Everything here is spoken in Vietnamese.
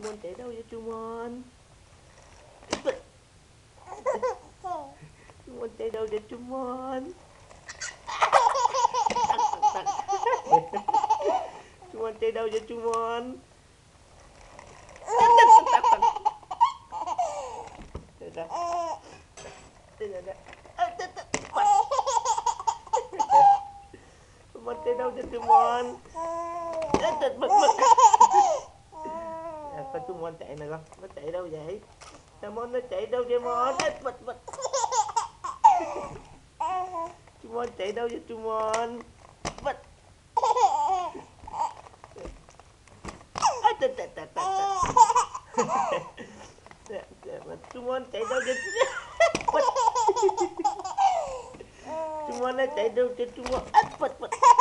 Mon chạy đâu vậy chú Mon? Chú Mon chạy đâu vậy chú Mon? Chú Mon chạy đâu vậy chú Mon? Mon chạy đâu vậy chú Mon? Con chú Mon chạy nè con, nó chạy đâu vậy? Sao Mon nó chạy đâu vậy Mon? Chú Mon chạy đâu vậy chú Mon? Chú Mon chạy đâu vậy? Chú Mon nó chạy đâu vậy chú Mon?